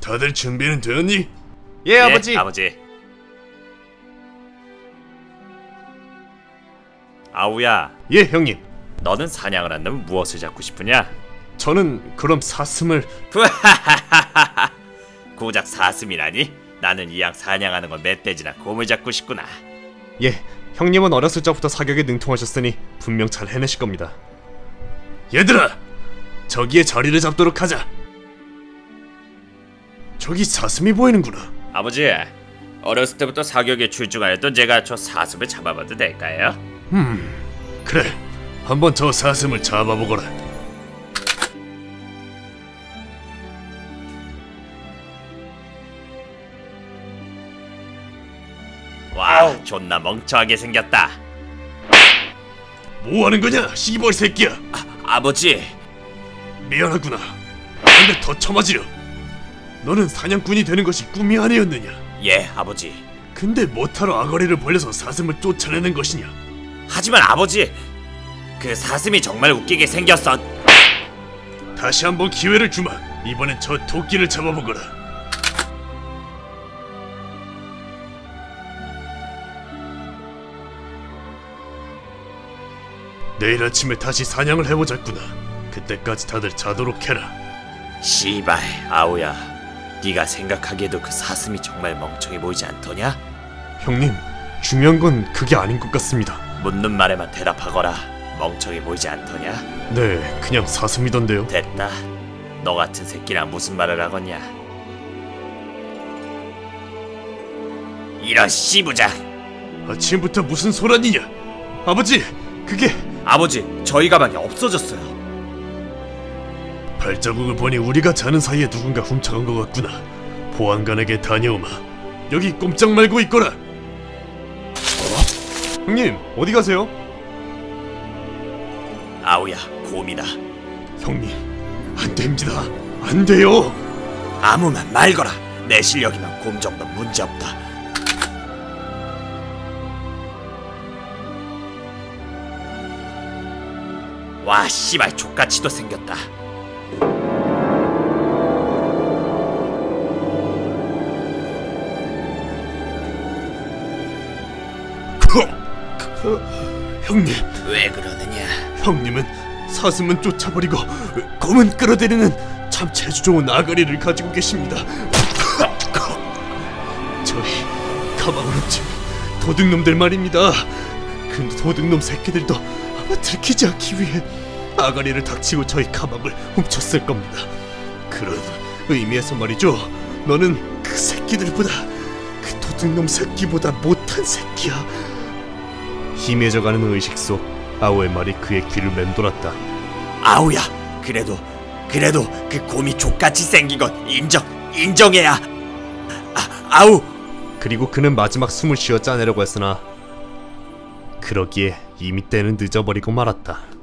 다들 준비는 되었니? 예, 아버지. 아버지. 아우야, 예, 형님. 너는 사냥을 한다면 무엇을 잡고 싶으냐? 저는 그럼 사슴을... 고작 사슴이라니? 나는 이왕 사냥하는 건 멧돼지나 곰을 잡고 싶구나. 예, 형님은 어렸을 적부터 사격에 능통하셨으니 분명 잘 해내실 겁니다. 얘들아! 저기에 자리를 잡도록 하자. 저기 사슴이 보이는구나. 아버지, 어렸을 때부터 사격에 출중하였던 제가 저 사슴을 잡아봐도 될까요? 그래, 한번 저 사슴을 잡아보거라. 와, 존나 멍청하게 생겼다. 뭐하는 거냐, 시기벌 새끼야. 아버지. 미안하구나. 근데 더 쳐맞으려. 너는 사냥꾼이 되는 것이 꿈이 아니었느냐? 예, 아버지. 근데 못하러 아가리를 벌려서 사슴을 쫓아내는 것이냐? 하지만 아버지, 그 사슴이 정말 웃기게 생겼어. 다시 한번 기회를 주마. 이번엔 저 토끼를 잡아보거라. 내일 아침에 다시 사냥을 해보자꾸나. 그때까지 다들 자도록 해라. 씨발, 아우야, 네가 생각하기에도 그 사슴이 정말 멍청해 보이지 않더냐? 형님, 중요한 건 그게 아닌 것 같습니다. 묻는 말에만 대답하거라. 멍청해 보이지 않더냐? 네, 그냥 사슴이던데요. 됐다. 너 같은 새끼랑 무슨 말을 하겠냐? 이런 씨부장! 아침부터 무슨 소란이냐? 아버지, 그게... 아버지, 저희 가방이 없어졌어요. 발자국을 보니 우리가 자는 사이에 누군가 훔쳐간 것 같구나. 보안관에게 다녀오마. 여기 꼼짝 말고 있거라. 형님, 어디 가세요? 아우야, 곰이다. 형님, 안 됩니다. 안 돼요. 아무만 말거라. 내 실력이면 곰 정도 문제없다. 와, 씨발, 족같이도 생겼다. 형님, 왜 그러느냐? 형님은 사슴은 쫓아버리고 곰은 끌어들이는 참 재주 좋은 아가리를 가지고 계십니다. 저희 가방을 훔친 도둑놈들 말입니다. 그 도둑놈 새끼들도 아마 들키지 않기 위해 아가리를 닥치고 저희 가방을 훔쳤을 겁니다. 그런 의미에서 말이죠, 너는 그 새끼들보다, 그 도둑놈 새끼보다 못한 새끼야. 희미해져가는 의식 속 아우의 말이 그의 귀를 맴돌았다. 아우야, 그래도 그 곰이 족같이 생긴 건 인정해야. 아우. 그리고 그는 마지막 숨을 쉬어 짜내려고 했으나 그러기에 이미 때는 늦어버리고 말았다.